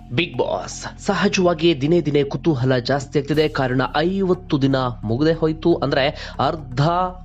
Big boss ಸಹಜವಾಗಿ ದಿನೇ ದಿನೇ ಕುತೂಹಲ ಜಾಸ್ತಿ ಆಗ್ತಿದೆ. ಕಾರಣ 50 ದಿನ ಮುಗದೆ ಹೋಯ್ತು. ಅಂದ್ರೆ ಅರ್ಧ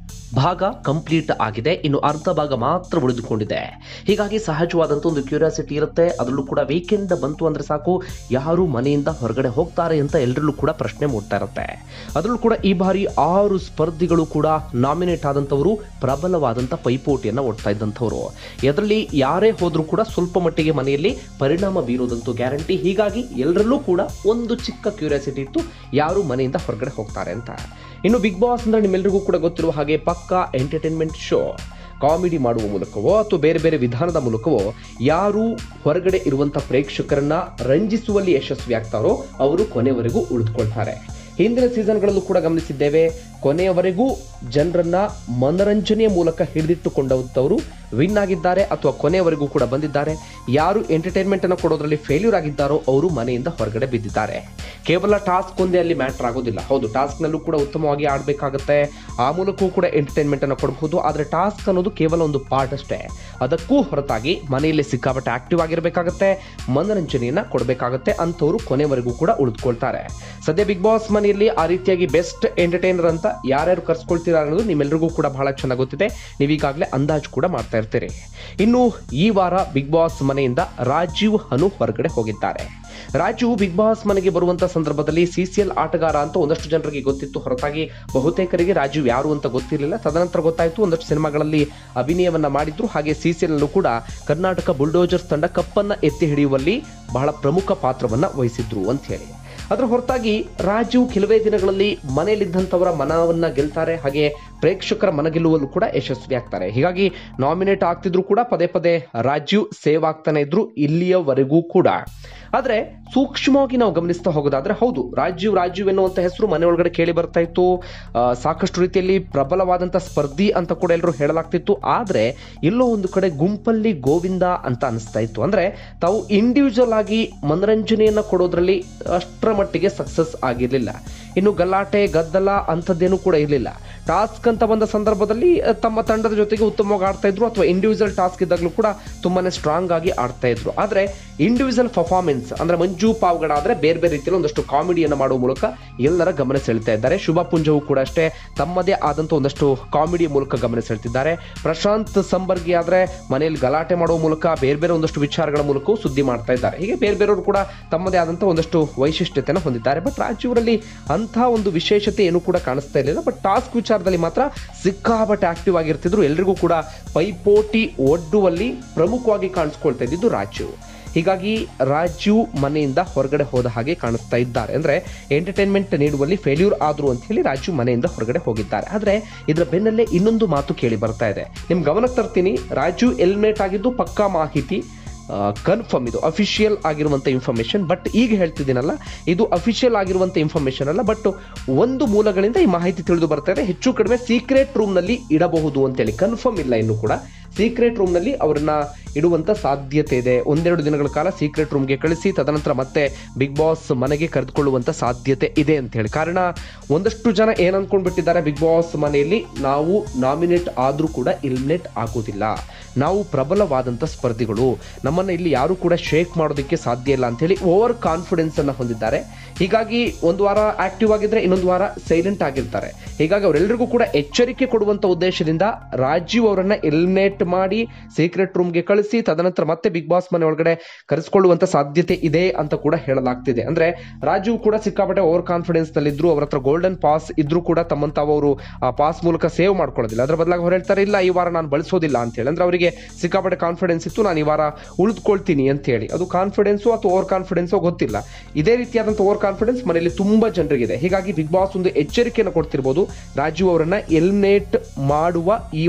ಭಾಗ ಕಂಪ್ಲೀಟ್ ಆಗಿದೆ, ಇನ್ನು ಅರ್ಧ ಭಾಗ ಮಾತ್ರ ಉಳಿದುಕೊಂಡಿದೆ. ಹೀಗಾಗಿ ಸಹಜವಾದಂಥ ಒಂದು ಕ್ಯೂರಿಯಾಸಿಟಿ ಇರುತ್ತೆ. ಅದರಲ್ಲೂ ಕೂಡ ವೀಕೆಂಡ್ ಬಂತು ಅಂದ್ರೆ ಸಾಕು, ಯಾರು ಮನೆಯಿಂದ ಹೊರಗಡೆ ಹೋಗ್ತಾರೆ ಅಂತ ಎಲ್ಲರಲ್ಲೂ ಕೂಡ ಪ್ರಶ್ನೆ ಮೂಡ್ತಾ ಇರುತ್ತೆ. ಅದರಲ್ಲೂ ಕೂಡ ಈ ಬಾರಿ 6 ಸ್ಪರ್ಧಿಗಳು ಕೂಡ ನಾಮಿನೇಟ್ ಆದಂಥವರು ಪ್ರಬಲವಾದಂಥ ಪೈಪೋಟಿಯನ್ನು ಓಡ್ತಾ ಇದ್ದಂಥವ್ರು. ಇದರಲ್ಲಿ ಯಾರೇ ಹೋದ್ರೂ ಕೂಡ ಸ್ವಲ್ಪ ಮಟ್ಟಿಗೆ ಮನೆಯಲ್ಲಿ ಪರಿಣಾಮ ಬೀರೋದಂತೂ ಗ್ಯಾರಂಟಿ. ಹೀಗಾಗಿ ಎಲ್ಲರಲ್ಲೂ ಕೂಡ ಒಂದು ಚಿಕ್ಕ ಕ್ಯೂರಿಯಾಸಿಟಿ ಇತ್ತು, ಯಾರು ಮನೆಯಿಂದ ಹೊರಗಡೆ ಹೋಗ್ತಾರೆ ಅಂತ. ಇನ್ನು ಬಿಗ್ ಬಾಸ್ ಅಂದ್ರೆ ನಿಮ್ಮೆಲ್ಲರಿಗೂ ಕೂಡ ಗೊತ್ತಿರುವ ಹಾಗೆ ಪಕ್ಕಾ ಎಂಟರ್ಟೈನ್ಮೆಂಟ್ ಶೋ. ಕಾಮಿಡಿ ಮಾಡುವ ಮೂಲಕವೋ ಅಥವಾ ಬೇರೆ ಬೇರೆ ವಿಧಾನದ ಮೂಲಕವೋ ಯಾರು ಹೊರಗಡೆ ಇರುವಂಥ ಪ್ರೇಕ್ಷಕರನ್ನ ರಂಜಿಸುವಲ್ಲಿ ಯಶಸ್ವಿ ಆಗ್ತಾರೋ ಅವರು ಕೊನೆವರೆಗೂ ಉಳಿದುಕೊಳ್ತಾರೆ. ಹಿಂದಿನ ಸೀಸನ್ಗಳಲ್ಲೂ ಕೂಡ ಗಮನಿಸಿದ್ದೇವೆ, ಕೊನೆಯವರೆಗೂ ಜನರನ್ನ ಮನರಂಜನೆಯ ಮೂಲಕ ಹಿಡಿದಿಟ್ಟುಕೊಂಡವರು ವಿನ್ ಆಗಿದ್ದಾರೆ ಅಥವಾ ಕೊನೆಯವರೆಗೂ ಕೂಡ ಬಂದಿದ್ದಾರೆ. ಯಾರು ಎಂಟರ್ಟೈನ್ಮೆಂಟ್ ಅನ್ನು ಕೊಡೋದ್ರಲ್ಲಿ ಫೇಲ್ಯೂರ್ ಆಗಿದ್ದಾರೋ ಅವರು ಮನೆಯಿಂದ ಹೊರಗಡೆ ಬಿದ್ದಿದ್ದಾರೆ. ಕೇವಲ ಟಾಸ್ಕ್ ಒಂದೇ ಅಲ್ಲಿ ಮ್ಯಾಟರ್ ಆಗೋದಿಲ್ಲ. ಹೌದು, ಟಾಸ್ಕ್ ನಲ್ಲೂ ಕೂಡ ಉತ್ತಮವಾಗಿ ಆಡಬೇಕಾಗುತ್ತೆ, ಆ ಮೂಲಕವೂ ಕೂಡ ಎಂಟರ್ಟೈನ್ಮೆಂಟ್ ಅನ್ನು ಕೊಡಬಹುದು. ಆದರೆ ಟಾಸ್ಕ್ ಅನ್ನೋದು ಕೇವಲ ಒಂದು ಪಾರ್ಟ್ ಅಷ್ಟೇ. ಅದಕ್ಕೂ ಹೊರತಾಗಿ ಮನೆಯಲ್ಲಿ ಸಿಕ್ಕಾಪಟ್ಟೆ ಆಕ್ಟಿವ್ ಆಗಿರಬೇಕಾಗುತ್ತೆ, ಮನರಂಜನೆಯನ್ನ ಕೊಡಬೇಕಾಗುತ್ತೆ. ಅಂಥವ್ರು ಕೊನೆವರೆಗೂ ಕೂಡ ಉಳಿದುಕೊಳ್ತಾರೆ. ಸದ್ಯ ಬಿಗ್ ಬಾಸ್ ಮನೆಯಲ್ಲಿ ಆ ರೀತಿಯಾಗಿ ಬೆಸ್ಟ್ ಎಂಟರ್ಟೈನರ್ ಅಂತ ಯಾರ್ಯಾರು ಕರ್ಸ್ಕೊಳ್ತೀರಾ ಅನ್ನೋದು ನಿಮ್ಮೆಲ್ಲರಿಗೂ ಕೂಡ ಬಹಳ ಚೆನ್ನಾಗಿ ಗೊತ್ತಿದೆ. ನೀವೀಗಾಗಲೇ ಅಂದಾಜು ಕೂಡ ಮಾಡ್ತಾ ಇರ್ತೀರಿ. ಇನ್ನು ಈ ವಾರ ಬಿಗ್ ಬಾಸ್ ಮನೆಯಿಂದ ರಾಜೀವ್ ಹನು ಹೊರಗಡೆ ಹೋಗಿದ್ದಾರೆ. ರಾಜೀವ್ ಬಿಗ್ ಬಾಸ್ ಮನೆಗೆ ಬರುವಂತ ಸಂದರ್ಭದಲ್ಲಿ CCL ಆಟಗಾರ ಅಂತ ಒಂದಷ್ಟು ಜನರಿಗೆ ಗೊತ್ತಿತ್ತು, ಹೊರತಾಗಿ ಬಹುತೇಕರಿಗೆ ರಾಜೀವ್ ಯಾರು ಅಂತ ಗೊತ್ತಿರಲಿಲ್ಲ. ತದನಂತರ ಗೊತ್ತಾಯಿತು, ಒಂದಷ್ಟು ಸಿನಿಮಾಗಳಲ್ಲಿ ಅಭಿನಯವನ್ನ ಮಾಡಿದ್ರು. ಹಾಗೆ CCL ನಲ್ಲೂ ಕೂಡ ಕರ್ನಾಟಕ ಬುಲ್ಡೋಜರ್ಸ್ ತಂಡ ಕಪ್ಪನ್ನ ಎತ್ತಿ ಹಿಡಿಯುವಲ್ಲಿ ಬಹಳ ಪ್ರಮುಖ ಪಾತ್ರವನ್ನ ವಹಿಸಿದ್ರು ಅಂತ ಹೇಳಿ. ಅದರ ಹೊರತಾಗಿ ರಾಜೀವ್ ಕೆಲವೇ ದಿನಗಳಲ್ಲಿ ಮನೆಯಲ್ಲಿದ್ದಂಥವರ ಮನವನ್ನ ಗೆಲ್ತಾರೆ, ಹಾಗೆ ಪ್ರೇಕ್ಷಕರ ಮನ ಗೆಲ್ಲುವಲ್ಲೂ ಕೂಡ ಯಶಸ್ವಿ ಆಗ್ತಾರೆ. ಹೀಗಾಗಿ ನಾಮಿನೇಟ್ ಆಗ್ತಿದ್ರು ಕೂಡ ಪದೇ ಪದೇ ರಾಜೀವ್ ಸೇವ್ ಆಗ್ತಾನೆ ಇದ್ರು ಇಲ್ಲಿಯವರೆಗೂ ಕೂಡ. ಆದ್ರೆ ಸೂಕ್ಷ್ಮವಾಗಿ ನಾವು ಗಮನಿಸ್ತಾ ಹೋಗೋದಾದ್ರೆ, ಹೌದು, ರಾಜೀವ್ ಎನ್ನುವಂತ ಹೆಸರು ಮನೆ ಒಳಗಡೆ ಕೇಳಿ ಬರ್ತಾ ಇತ್ತು. ಸಾಕಷ್ಟು ರೀತಿಯಲ್ಲಿ ಪ್ರಬಲವಾದಂತ ಸ್ಪರ್ಧಿ ಅಂತ ಕೂಡ ಎಲ್ಲರೂ ಹೇಳಲಾಗ್ತಿತ್ತು. ಆದ್ರೆ ಎಲ್ಲೋ ಒಂದು ಕಡೆ ಗುಂಪಲ್ಲಿ ಗೋವಿಂದ ಅಂತ ಅನಿಸ್ತಾ ಇತ್ತು. ಅಂದ್ರೆ ತಾವು ಇಂಡಿವಿಜುವಲ್ ಆಗಿ ಮನರಂಜನೆಯನ್ನ ಕೊಡೋದ್ರಲ್ಲಿ ಅಷ್ಟರ ಮಟ್ಟಿಗೆ ಸಕ್ಸಸ್ ಆಗಿರ್ಲಿಲ್ಲ. ಇನ್ನು ಗಲಾಟೆ ಗದ್ದಲ ಅಂಥದ್ದೇನು ಕೂಡ ಇರಲಿಲ್ಲ. ಟಾಸ್ಕ್ ಅಂತ ಬಂದ ಸಂದರ್ಭದಲ್ಲಿ ತಮ್ಮ ತಂಡದ ಜೊತೆಗೆ ಉತ್ತಮವಾಗಿ ಆಡ್ತಾ ಇದ್ರು, ಅಥವಾ ಇಂಡಿವಿಜುವಲ್ ಟಾಸ್ಕ್ ಇದ್ದಾಗಲೂ ಕೂಡ ತುಂಬಾನೇ ಸ್ಟ್ರಾಂಗ್ ಆಗಿ ಆಡ್ತಾ ಇದ್ರು. ಆದ್ರೆ ಇಂಡಿವಿಜುವಲ್ ಪರ್ಫಾರ್ಮೆನ್ಸ್ ಅಂದ್ರೆ ಮಂಜು ಪಾವಗಡ ಆದ್ರೆ ಬೇರೆ ಬೇರೆ ರೀತಿಯಲ್ಲಿ ಒಂದಷ್ಟು ಕಾಮಿಡಿಯನ್ನು ಮಾಡುವ ಮೂಲಕ ಎಲ್ಲರ ಗಮನ ಸೆಳೆತಾ ಇದ್ದಾರೆ. ಶುಭ ಪುಂಜವು ಕೂಡ ಅಷ್ಟೇ ತಮ್ಮದೇ ಆದಂತ ಒಂದಷ್ಟು ಕಾಮಿಡಿಯ ಮೂಲಕ ಗಮನ ಸೆಳೆತಿದ್ದಾರೆ. ಪ್ರಶಾಂತ್ ಸಂಬರ್ಗಿ ಆದ್ರೆ ಮನೆಯಲ್ಲಿ ಗಲಾಟೆ ಮಾಡುವ ಮೂಲಕ ಬೇರೆ ಬೇರೆ ಒಂದಷ್ಟು ವಿಚಾರಗಳ ಮೂಲಕವೂ ಸುದ್ದಿ ಮಾಡ್ತಾ ಇದ್ದಾರೆ. ಹೀಗೆ ಬೇರೆ ಬೇರೆಯವರು ಕೂಡ ತಮ್ಮದೇ ಆದಂತ ಒಂದಷ್ಟು ವೈಶಿಷ್ಟ್ಯತೆಯನ್ನು ಹೊಂದಿದ್ದಾರೆ. ಬಟ್ ರಾಜೀವ್ರಲ್ಲಿ ಅಂತ ಒಂದು ವಿಶೇಷತೆ ಏನು ಕೂಡ ಕಾಣಿಸ್ತಾ ಇರಲಿಲ್ಲ. ಬಟ್ ಟಾಸ್ಕ್ ವಿಚಾರದಲ್ಲಿ ಮಾತ್ರ ಸಿಕ್ಕಾಪಟ್ಟೆ ಆಕ್ಟಿವ್ ಆಗಿರ್ತಿದ್ರು. ಎಲ್ರಿಗೂ ಕೂಡ ಪೈಪೋಟಿ ಒಡ್ಡುವಲ್ಲಿ ಪ್ರಮುಖವಾಗಿ ಕಾಣಿಸ್ಕೊಳ್ತಾ ಇದ್ದಿದ್ದು ರಾಜೀವ್. ಹೀಗಾಗಿ ರಾಜೀವ್ ಮನೆಯಿಂದ ಹೊರಗಡೆ ಹೋದ ಹಾಗೆ ಕಾಣಿಸ್ತಾ ಇದ್ದಾರೆ. ಅಂದ್ರೆ ಎಂಟರ್ಟೈನ್ಮೆಂಟ್ ನೀಡುವಲ್ಲಿ ಫೇಲ್ಯೂರ್ ಆದ್ರು ಅಂತ ಹೇಳಿ ರಾಜೀವ್ ಮನೆಯಿಂದ ಹೊರಗಡೆ ಹೋಗಿದ್ದಾರೆ. ಆದ್ರೆ ಇದರ ಬೆನ್ನಲ್ಲೇ ಇನ್ನೊಂದು ಮಾತು ಕೇಳಿ ಬರ್ತಾ ಇದೆ, ನಿಮ್ ಗಮನಕ್ಕೆ ತರ್ತೀನಿ. ರಾಜೀವ್ ಎಲಿಮಿನೇಟ್ ಆಗಿದ್ದು ಪಕ್ಕಾ ಮಾಹಿತಿ, ಕನ್ಫರ್ಮ್, ಇದು ಅಫಿಷಿಯಲ್ ಆಗಿರುವಂತ ಇನ್ಫಾರ್ಮೇಶನ್. ಬಟ್ ಈಗ ಹೇಳ್ತಿದ್ದೀನಲ್ಲ, ಇದು ಅಫಿಷಿಯಲ್ ಆಗಿರುವಂತ ಇನ್ಫಾರ್ಮೇಶನ್ ಅಲ್ಲ. ಬಟ್ ಒಂದು ಮೂಲಗಳಿಂದ ಈ ಮಾಹಿತಿ ತಿಳಿದು ಬರ್ತಾ ಇದೆ, ಹೆಚ್ಚು ಕಡಿಮೆ ಸೀಕ್ರೆಟ್ ರೂಮ್ ನಲ್ಲಿ ಇಡಬಹುದು ಅಂತೇಳಿ. ಕನ್ಫರ್ಮ್ ಇಲ್ಲ ಇನ್ನು ಕೂಡ. ಸೀಕ್ರೆಟ್ ರೂಮ್ ನಲ್ಲಿ ಅವರನ್ನ ಇಡುವಂತ ಸಾಧ್ಯತೆ ಇದೆ. 1-2 ದಿನಗಳ ಕಾಲ ಸೀಕ್ರೆಟ್ ರೂಮ್ಗೆ ಕಳಿಸಿ ತದನಂತರ ಮತ್ತೆ ಬಿಗ್ ಬಾಸ್ ಮನೆಗೆ ಕರೆದುಕೊಳ್ಳುವಂತ ಸಾಧ್ಯತೆ ಇದೆ ಅಂತ ಹೇಳಿ. ಕಾರಣ ಒಂದಷ್ಟು ಜನ ಏನ್ ಅನ್ಕೊಂಡ್ಬಿಟ್ಟಿದ್ದಾರೆ, ಬಿಗ್ ಬಾಸ್ ಮನೆಯಲ್ಲಿ ನಾವು ನಾಮಿನೇಟ್ ಆದ್ರೂ ಕೂಡ ಎಲಿಮಿನೇಟ್ ಆಗೋದಿಲ್ಲ, ನಾವು ಪ್ರಬಲವಾದಂತ ಸ್ಪರ್ಧಿಗಳು, ನಮ್ಮನ್ನ ಇಲ್ಲಿ ಯಾರು ಕೂಡ ಶೇಕ್ ಮಾಡೋದಕ್ಕೆ ಸಾಧ್ಯ ಇಲ್ಲ ಅಂತ ಹೇಳಿ ಓವರ್ ಕಾನ್ಫಿಡೆನ್ಸ್ ಅನ್ನ ಹೊಂದಿದ್ದಾರೆ. ಹೀಗಾಗಿ ಒಂದು ವಾರ ಆಕ್ಟಿವ್ ಆಗಿದ್ರೆ ಇನ್ನೊಂದು ವಾರ ಸೈಲೆಂಟ್ ಆಗಿರ್ತಾರೆ. ಹೀಗಾಗಿ ಅವರೆಲ್ಲರಿಗೂ ಕೂಡ ಎಚ್ಚರಿಕೆ ಕೊಡುವಂತ ಉದ್ದೇಶದಿಂದ ರಾಜೀವ್ ಅವರನ್ನ ಎಲಿಮಿನೇಟ್ ಮಾಡಿ ಸೀಕ್ರೆಟ್ ರೂಮ್ಗೆ ಕಳಿಸಿ ತದನಂತರ ಮತ್ತೆ ಬಿಗ್ ಬಾಸ್ ಮನೆ ಒಳಗಡೆ ಕರೆಸಿಕೊಳ್ಳುವಂತ ಸಾಧ್ಯತೆ ಇದೆ ಅಂತ ಕೂಡ ಹೇಳಲಾಗ್ತಿದೆ. ಅಂದ್ರೆ ರಾಜೀವ್ ಕೂಡ ಸಿಕ್ಕಾಪಟ್ಟೆ ಓವರ್ ಕಾನ್ಫಿಡೆನ್ಸ್ ನಲ್ಲಿದ್ರು. ಅವರ ಹತ್ರ ಗೋಲ್ಡನ್ ಪಾಸ್ ಇದ್ರೂ ಕೂಡ ತಮ್ಮಂತಾವು ಅವರು ಆ ಪಾಸ್ ಮೂಲಕ ಸೇವ್ ಮಾಡ್ಕೊಳ್ಳೋದಿಲ್ಲ. ಅದರ ಬದಲಾಗಿ ಅವ್ರು ಹೇಳ್ತಾರೆ, ಇಲ್ಲ ಈ ವಾರ ನಾನು ಬಳಸೋದಿಲ್ಲ ಅಂತ ಹೇಳಿ. ಅಂದ್ರೆ ಅವರಿಗೆ ಸಿಕ್ಕಾಪಟ್ಟೆ ಕಾನ್ಫಿಡೆನ್ಸ್ ಇತ್ತು, ನಾನು ಈ ವಾರ ಉಳಿದುಕೊಳ್ತೀನಿ ಅಂತ ಹೇಳಿ. ಅದು ಕಾನ್ಫಿಡೆನ್ಸು ಅಥವಾ ಓವರ್ ಕಾನ್ಫಿಡೆನ್ಸೋ ಗೊತ್ತಿಲ್ಲ. ಇದೇ ರೀತಿಯಾದಂತಹ ಓವರ್ ಕಾನ್ಫಿಡೆನ್ಸ್ ಮನೆಯಲ್ಲಿ ತುಂಬಾ ಜನರಿಗಿದೆ. ಹೀಗಾಗಿ ಬಿಗ್ ಬಾಸ್ ಒಂದು ಎಚ್ಚರಿಕೆಯನ್ನು ಕೊಡ್ತಿರ್ಬೋದು, ರಾಜೀವ್ ಅವರನ್ನ ಎಲಿಮಿನೇಟ್ ಮಾಡುವ ಈ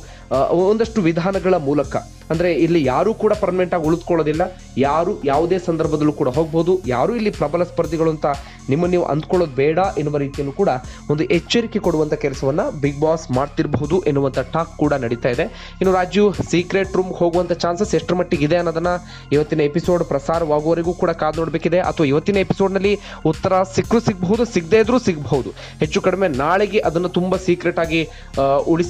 ಒಂದಷ್ಟು ವಿಧಾನಗಳ ಮೂಲಕ. ಅಂದ್ರೆ ಇಲ್ಲಿ ಯಾರು ಕೂಡ ಪರ್ಮನೆಂಟ್ ಆಗಿ ಉಳಿದುಕೊಳ್ಳೋದಿಲ್ಲ, ಯಾರು ಯಾವುದೇ ಸಂದರ್ಭದಲ್ಲೂ ಕೂಡ ಹೋಗ್ಬೋದು, ಯಾರು ಇಲ್ಲಿ ಪ್ರಬಲ ಸ್ಪರ್ಧಿಗಳು ಅಂತ ನಿಮ್ಮನ್ನು ನೀವು ಅಂದ್ಕೊಳ್ಳೋದು ಬೇಡ ಎನ್ನುವ ರೀತಿಯನ್ನು ಕೂಡ ಒಂದು ಎಚ್ಚರಿಕೆ ಕೊಡುವಂತ ಕೆಲಸವನ್ನ ಬಿಗ್ ಬಾಸ್ ಮಾಡ್ತಿರಬಹುದು ಎನ್ನುವಂತ ಟಾಕ್ ಕೂಡ ನಡೀತಾ ಇದೆ. ಇನ್ನು ರಾಜೀವ್ ಸೀಕ್ರೆಟ್ ರೂಮ್ ಹೋಗುವಂತ ಚಾನ್ಸಸ್ ಎಷ್ಟರ ಮಟ್ಟಿಗೆ ಇದೆ ಅನ್ನೋದನ್ನ ಇವತ್ತಿನ ಎಪಿಸೋಡ್ ಪ್ರಸಾರವಾಗುವವರೆಗೂ ಕೂಡ ಕಾದು ನೋಡಬೇಕಿದೆ. ಅಥವಾ ಇವತ್ತಿನ ಎಪಿಸೋಡ್ ನಲ್ಲಿ ಉತ್ತರ ಸಿಗಬಹುದು, ಸಿಗದೇ ಇದ್ರೂ ಸಿಗಬಹುದು. ಹೆಚ್ಚು ಕಡಿಮೆ ನಾಳೆಗೆ ಅದನ್ನು ತುಂಬಾ ಸೀಕ್ರೆಟ್ ಆಗಿ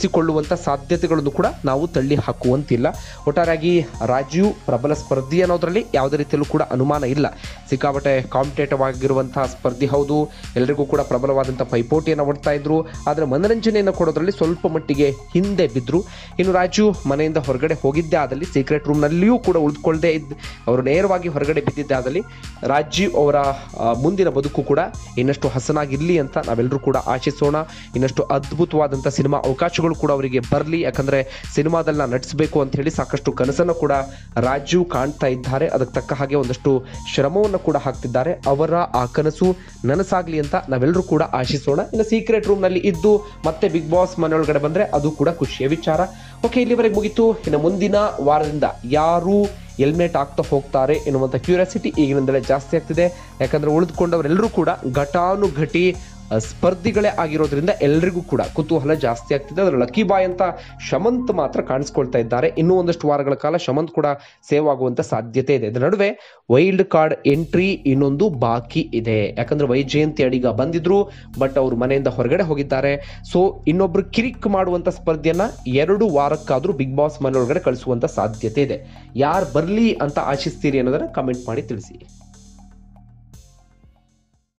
ಉಳಿಸಿಕೊಳ್ಳುವಂತ ಸಾಧ್ಯತೆಗಳನ್ನು ಕೂಡ ನಾವು ತಳ್ಳಿ ಹಾಕುವಂತಿಲ್ಲ. ಒಟ್ಟಾರೆಯಾಗಿ ರಾಜೀವ್ ಪ್ರಬಲ ಸ್ಪರ್ಧಿ ಅನ್ನೋದ್ರಲ್ಲಿ ಅನ್ನೋದ್ರಲ್ಲಿ ಯಾವುದೇ ರೀತಿಯಲ್ಲೂ ಕೂಡ ಅನುಮಾನ ಇಲ್ಲ. ಸಿಕ್ಕಾಪಟ್ಟೆ ಕಾಂಪಿಟೇಟಿವ್ ಆಗಿರುವಂತಹ ಸ್ಪರ್ಧಿ ಹೌದು, ಎಲ್ಲರಿಗೂ ಕೂಡ ಪ್ರಬಲವಾದಂಥ ಪೈಪೋಟಿಯನ್ನು ಒಡ್ತಾ ಇದ್ರು. ಆದರೆ ಮನರಂಜನೆಯನ್ನು ಕೊಡೋದ್ರಲ್ಲಿ ಸ್ವಲ್ಪ ಮಟ್ಟಿಗೆ ಹಿಂದೆ ಬಿದ್ದರು. ಇನ್ನು ರಾಜು ಮನೆಯಿಂದ ಹೊರಗಡೆ ಹೋಗಿದ್ದೇ ಆದಲ್ಲಿ, ಸೀಕ್ರೆಟ್ ರೂಮ್ನಲ್ಲಿಯೂ ಕೂಡ ಉಳಿದುಕೊಳ್ಳದೆ ಅವರು ನೇರವಾಗಿ ಹೊರಗಡೆ ಬಿದ್ದಿದ್ದೇ ಆದಲ್ಲಿ ರಾಜೀವ್ ಅವರ ಮುಂದಿನ ಬದುಕು ಕೂಡ ಇನ್ನಷ್ಟು ಹಸನಾಗಿರಲಿ ಅಂತ ನಾವೆಲ್ಲರೂ ಕೂಡ ಆಶಿಸೋಣ. ಇನ್ನಷ್ಟು ಅದ್ಭುತವಾದಂಥ ಸಿನಿಮಾ ಅವಕಾಶಗಳು ಕೂಡ ಅವರಿಗೆ ಬರಲಿ. ಯಾಕಂದರೆ ಸಿನಿಮಾದಲ್ಲಿ ನಟಿಸಬೇಕು ಅಂತ ಹೇಳಿ ಸಾಕಷ್ಟು ಕನಸನ್ನು ಕೂಡ ರಾಜೀವ್ ಕಾಣ್ತಾ ಇದ್ದಾರೆ. ಅದಕ್ಕೆ ತಕ್ಕ ಹಾಗೆ ಒಂದಷ್ಟು ಶ್ರಮವನ್ನು ಕೂಡ ಹಾಕ್ತಿದ್ದಾರೆ. ಅವರ ಆ ಕನಸು ನನಸಾಗ್ಲಿ ಅಂತ ನಾವೆಲ್ಲರೂ ಕೂಡ ಆಶಿಸೋಣ. ಇನ್ನು ಸೀಕ್ರೆಟ್ ರೂಮ್ನಲ್ಲಿ ಇದ್ದು ಮತ್ತೆ ಬಿಗ್ ಬಾಸ್ ಮನೆಯೊಳಗಡೆ ಬಂದರೆ ಅದು ಕೂಡ ಖುಷಿಯ ವಿಚಾರ. ಓಕೆ, ಇಲ್ಲಿವರೆಗೆ ಮುಗಿತು. ಇನ್ನು ಮುಂದಿನ ವಾರದಿಂದ ಯಾರು ಎಲಿಮಿನೇಟ್ ಆಗ್ತಾ ಹೋಗ್ತಾರೆ ಎನ್ನುವಂಥ ಕ್ಯೂರಿಯಾಸಿಟಿ ಈಗಿನಿಂದಲೇ ಜಾಸ್ತಿ ಆಗ್ತಿದೆ. ಯಾಕಂದರೆ ಉಳಿದುಕೊಂಡವರೆಲ್ಲರೂ ಕೂಡ ಘಟಾನುಘಟಿ ಸ್ಪರ್ಧಿಗಳೇ ಆಗಿರೋದ್ರಿಂದ ಎಲ್ರಿಗೂ ಕೂಡ ಕುತೂಹಲ ಜಾಸ್ತಿ ಆಗ್ತಿದೆ. ಅದರ ಲಕ್ಕಿ ಬಾಯ್ ಅಂತ ಶಮಂತ್ ಮಾತ್ರ ಕಾಣಿಸ್ಕೊಳ್ತಾ ಇದ್ದಾರೆ. ಇನ್ನೂ ಒಂದಷ್ಟು ವಾರಗಳ ಕಾಲ ಶಮಂತ್ ಕೂಡ ಸೇವ್ ಆಗುವಂತ ಸಾಧ್ಯತೆ ಇದೆ. ಇದರ ನಡುವೆ ವೈಲ್ಡ್ ಕಾರ್ಡ್ ಎಂಟ್ರಿ ಇನ್ನೊಂದು ಬಾಕಿ ಇದೆ. ಯಾಕಂದ್ರೆ ವೈಜಯಂತಿ ಅಡಿಗ ಬಂದಿದ್ರು, ಬಟ್ ಅವರು ಮನೆಯಿಂದ ಹೊರಗಡೆ ಹೋಗಿದ್ದಾರೆ. ಸೊ ಇನ್ನೊಬ್ರು ಕಿರಿಕ್ ಮಾಡುವಂತ ಸ್ಪರ್ಧೆಯನ್ನ 2 ವಾರಕ್ಕಾದ್ರೂ ಬಿಗ್ ಬಾಸ್ ಮನೆಯೊಳಗಡೆ ಕಳಿಸುವಂತ ಸಾಧ್ಯತೆ ಇದೆ. ಯಾರು ಬರ್ಲಿ ಅಂತ ಆಶಿಸ್ತೀರಿ ಅನ್ನೋದನ್ನ ಕಮೆಂಟ್ ಮಾಡಿ ತಿಳಿಸಿ.